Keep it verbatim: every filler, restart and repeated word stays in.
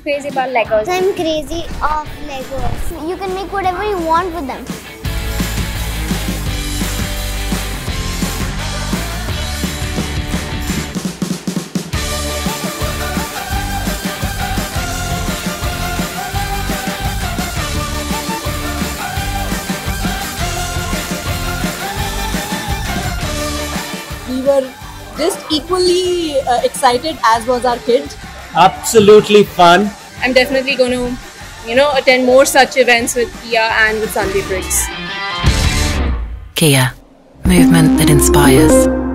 crazy about Legos. I'm crazy of Legos. You can make whatever you want with them. We were just equally uh, excited as was our kid. Absolutely fun. I'm definitely going to, you know, attend more such events with Kia and with Sunday Briggs. Kia, movement that inspires.